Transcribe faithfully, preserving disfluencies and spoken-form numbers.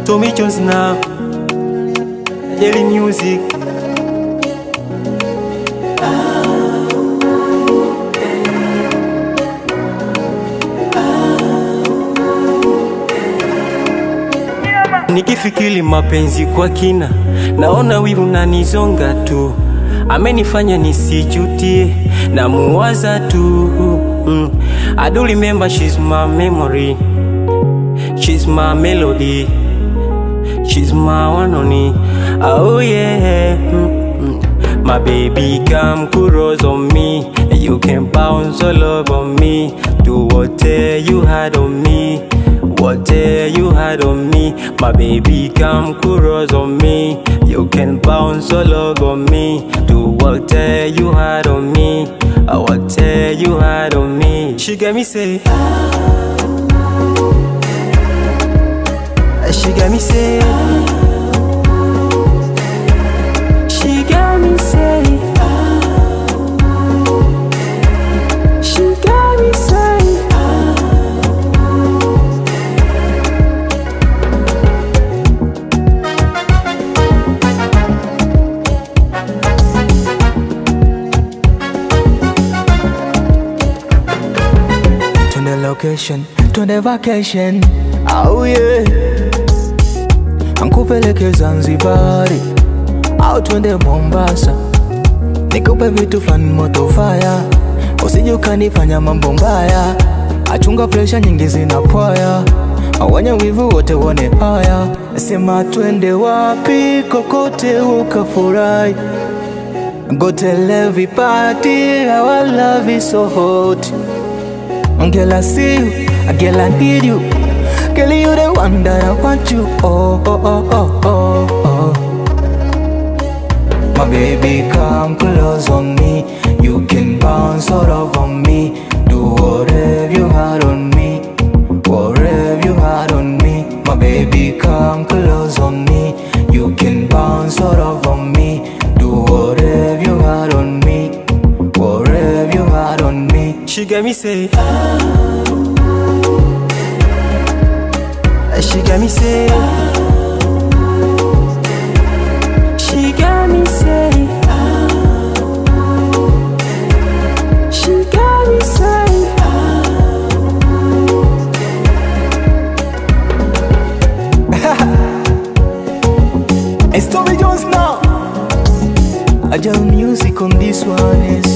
Tommy Jones now, Daily Music. Nikifikiri mapenzi kwa kina, naona wivu na nizonga tu. Amenifanya nisijutie, na muwaza tu. mm. I do remember she's my memory, she's my melody, she's my one only. Oh yeah. mm. My baby come kudos on me, you can bounce all over me. Do whatever you had on me, whatever you had on me. My baby come kudos on me, you can bounce all over me. Do whatever you had on me, whatever you had on me. She got me say, she got me say, she got me say, she got me say. To the location, to the vacation. Oh yeah. Ankupeleke Zanzibari, au twende Mombasa, nikupe vitu flani moto fire, usije ukanifanya mambo mbaya. Achunga pressure nyingi zinapwaya, wenye wivu wote wone haya. Sema twende wapi kokote ukafurahi, go tell everybody our love is so hot. Girl, I see you, girl, I need you. Girl, you the one that I want you. Oh, oh, oh, oh, oh, oh. My baby, come close on me, you can bounce all over me. Do whatever you had on me, whatever you had on me. My baby, come close on me, you can bounce all over me. Do whatever you had on me, whatever you had on me. She got me say, she got me say, she got me say, she got me say. It's Tommy Jones now. Agile music on this one is